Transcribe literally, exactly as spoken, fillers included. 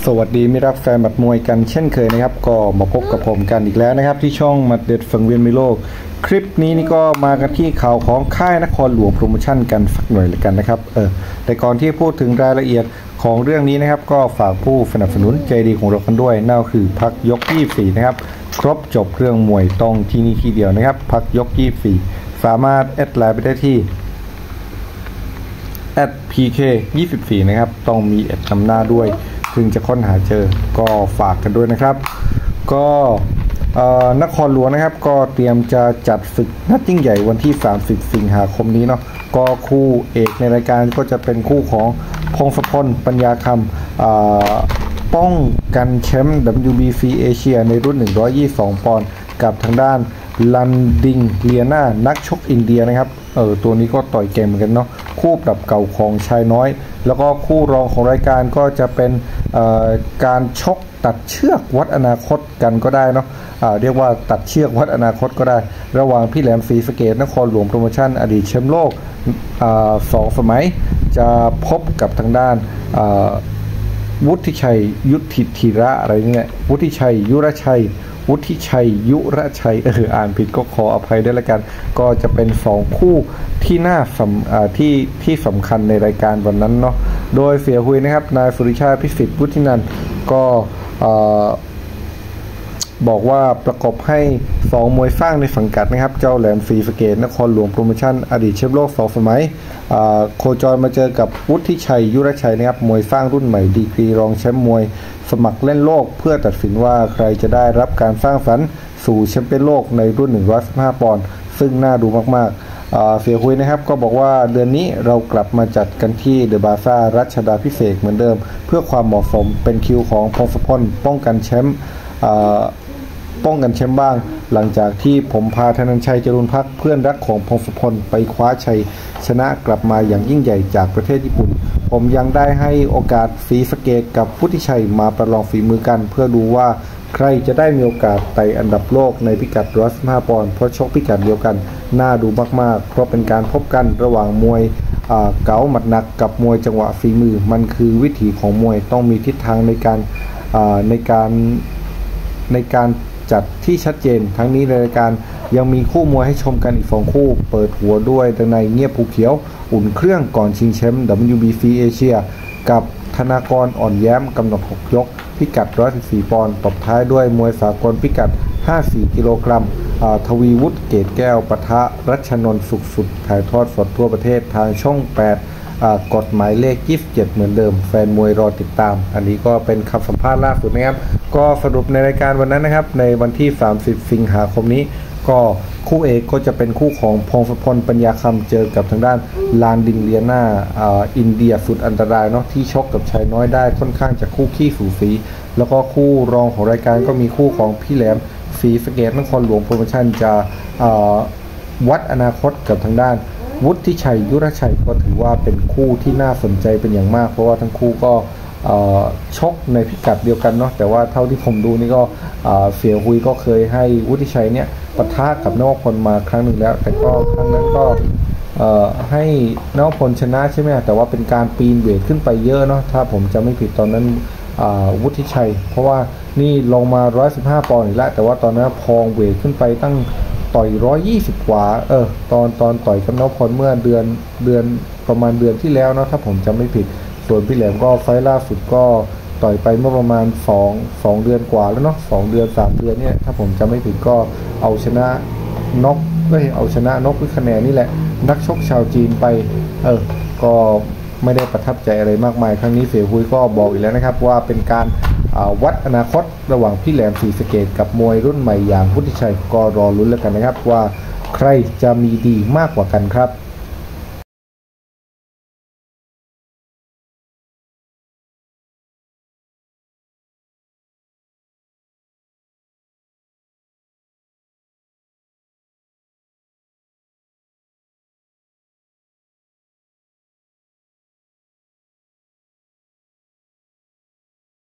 สวัสดีมิตรรักแฟนบัดมวยกันเช่นเคยนะครับก็มาพบกับผมกันอีกแล้วนะครับที่ช่องมัดเด็ดฝังเวียนมิโลกคลิปนี้นี่ก็มากันที่ข่าวของค่ายนครหลวงโปรโมชั่นกันสักหน่อยเลยกันนะครับเออแต่ก่อนที่พูดถึงรายละเอียดของเรื่องนี้นะครับก็ฝากผู้สนับสนุนใจดีของเรากันด้วยนั่นคือพักยกยี่สิบสี่นะครับครบจบเรื่องมวยต้องที่นี่ทีเดียวนะครับพักยกยี่สิบสี่สามารถแอดไลน์ไปได้ที่แอด พี เค ยี่สิบสี่นะครับต้องมีแอดนำหน้าด้วยถึงจะค้นหาเจอก็ฝากกันด้วยนะครับก็นครหลวงนะครับก็เตรียมจะจัดศึกนัดยิ่งใหญ่วันที่สามสิบสิงหาคมนี้เนาะก็คู่เอกในรายการก็จะเป็นคู่ของพงศพลปัญญาคำป้องกันแชมป์ ดับเบิลยู บี ซี เอเชียในรุ่นหนึ่งร้อยยี่สิบสองปอนด์กับทางด้านลันดิงเลียนานักชกอินเดียนะครับเออตัวนี้ก็ต่อยเกมเหมือนกันเนาะคู่ปรับเก่าของชายน้อยแล้วก็คู่รองของรายการก็จะเป็นการชกตัดเชือกวัดอนาคตกันก็ได้เนาะเรียกว่าตัดเชือกวัดอนาคตก็ได้ระหว่างพี่แหลมศรีสะเกษนครหลวงโปรโมชั่นอดีตแชมป์โลกสองสมัยจะพบกับทางด้านวุฒิชัยยุทธิธีระอะไรเนี่ยวุฒิชัยยุรชัยวุฒิชัยยุรชัยเอออ่านผิดก็ขออภัยด้วยละกันก็จะเป็นสองคู่ที่น่าสำที่ที่สำคัญในรายการวันนั้นเนาะโดยเสียหุยนะครับนายสุริชาติพิสิทธิ์วุฒินันท์ก็บอกว่าประกบให้สองมวยสร้างในสังกัดนะครับเจ้าแหลมศรีสะเกษนครหลวงโปรโมชั่นอดีตแชมป์โลกสองสมัยโคจรมาเจอกับวุฒิชัยยุรชัยนะครับมวยสร้างรุ่นใหม่ดีกรีรองแชมป์มวยสมัครเล่นโลกเพื่อตัดสินว่าใครจะได้รับการสร้างฝันสู่แชมป์เปี้ยนโลกในรุ่นหนึ่งร้อยสิบห้าปอนด์ซึ่งน่าดูมากๆเสียคุยนะครับก็บอกว่าเดือนนี้เรากลับมาจัดกันที่เดอะบาซ่ารัชดาภิเษกเหมือนเดิมเพื่อความเหมาะสมเป็นคิวของพงศพลป้องกันแชมป์ป้องกันแชมป์บ้างหลังจากที่ผมพาธนัญชัยจรุนพักเพื่อนรักของพงศพลไปคว้าชัยชนะกลับมาอย่างยิ่งใหญ่จากประเทศญี่ปุ่นผมยังได้ให้โอกาสศรีสะเกษกับวุฒิชัยมาประลองฝีมือกันเพื่อดูว่าใครจะได้มีโอกาสไต่อันดับโลกในพิกัดหนึ่งร้อยสิบห้าปอนด์เพราะชกพิกัดเดียวกันน่าดูมากๆเพราะเป็นการพบกันระหว่างมวยเก๋าหมัดหนักกับมวยจังหวะฝีมือมันคือวิถีของมวยต้องมีทิศทางในการในการในการจัดที่ชัดเจนทั้งนี้ในรายการยังมีคู่มวยให้ชมกันอีกสองคู่เปิดหัวด้วยดังในเงียบภูเขียวอุ่นเครื่องก่อนชิงแชมป์ ดับเบิลยู บี ซี เอเชียกับธนากรอ่อนแย้มกำหนดหกยกพิกัดหนึ่งร้อยสิบสี่ปอนด์ตบท้ายด้วยมวยสากลพิกัดห้าสิบสี่กิโลกรัมทวีวุฒิเกตแก้วปะทะรัชนนท์สุขสุดถ่ายทอดสดทั่วประเทศทางช่องแปดกฎหมายเลขยี่สิบเจ็ดเหมือนเดิมแฟนมวยรอติดตามอันนี้ก็เป็นคำสัมภาษณ์ล่าสุดนะครับก็สรุปในรายการวันนั้นนะครับในวันที่สามสิบสิงหาคมนี้ก็คู่เอกก็จะเป็นคู่ของพงศพลปัญญาคำเจอกับทางด้านลานดิงเลียนาอินเดียสุดอันตรายเนาะที่ชกกับชายน้อยได้ค่อนข้างจะคู่ขี้สูสีแล้วก็คู่รองของรายการก็มีคู่ของพี่แหลมศรีสะเกษนครหลวงโปรโมชั่นจะวัดอนาคตกับทางด้านวุฒิชัยยุรชัยก็ถือว่าเป็นคู่ที่น่าสนใจเป็นอย่างมากเพราะว่าทั้งคู่ก็ชกในพิกัดเดียวกันเนาะแต่ว่าเท่าที่ผมดูนี่ก็เสียหุยก็เคยให้วุฒิชัยเนี่ยปะทะกับนวพลมาครั้งหนึ่งแล้วแต่ก็ครั้งนั้นก็ให้นวพลชนะใช่ไหมแต่ว่าเป็นการปีนเวทขึ้นไปเยอะเนาะถ้าผมจะไม่ผิดตอนนั้นวุฒิชัยเพราะว่านี่ลงมาหนึ่งร้อยสิบห้าปอนด์อีกแล้วแต่ว่าตอนนั้นพองเวทขึ้นไปตั้งต่อยหนึ่งร้อยยี่สิบกว่าเออตอนตอนต่อยกับนวพลเมื่อเดือนเดือนประมาณเดือนที่แล้วเนาะถ้าผมจำไม่ผิดส่วนพี่แหลมก็ไฟล่าสุดก็ต่อยไปเมื่อประมาณสอง สองเดือนกว่าแล้วเนาะสองเดือนสามเดือนเนี่ยถ้าผมจำไม่ผิดก็เอาชนะน็อกเอ้ยเอาชนะน็อกด้วยคะแนนนี่แหละนักชกชาวจีนไปเออก็ไม่ได้ประทับใจอะไรมากมายครั้งนี้เสี่ยหุยก็บอกอีกแล้วนะครับว่าเป็นการวัดอนาคตระหว่างพี่แหลมศรีสะเกษกับมวยรุ่นใหม่อย่างวุฒิชัยก็รอลุ้นแล้วกันนะครับว่าใครจะมีดีมากกว่ากันครับ